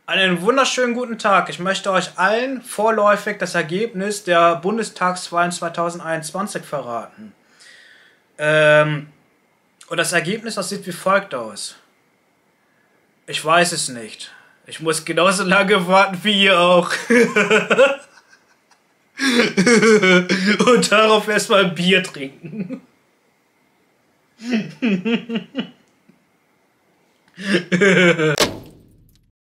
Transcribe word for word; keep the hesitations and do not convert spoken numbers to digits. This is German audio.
Einen wunderschönen guten Tag. Ich möchte euch allen vorläufig das Ergebnis der Bundestagswahlen zweitausendeinundzwanzig verraten. Ähm, und das Ergebnis, das sieht wie folgt aus. Ich weiß es nicht. Ich muss genauso lange warten wie ihr auch. Und darauf erstmal ein Bier trinken.